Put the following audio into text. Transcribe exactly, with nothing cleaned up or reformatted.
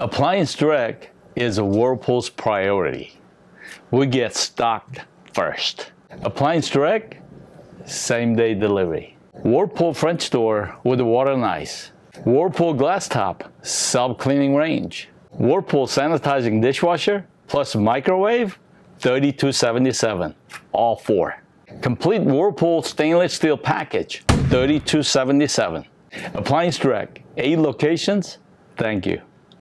Appliance Direct is a Whirlpool's priority. We get stocked first. Appliance Direct, same day delivery. Whirlpool French door with water and ice. Whirlpool glass top, self-cleaning range. Whirlpool sanitizing dishwasher plus microwave, thirty-two seventy-seven, all four. Complete Whirlpool stainless steel package, thirty-two seventy-seven. Appliance Direct, eight locations. Thank you.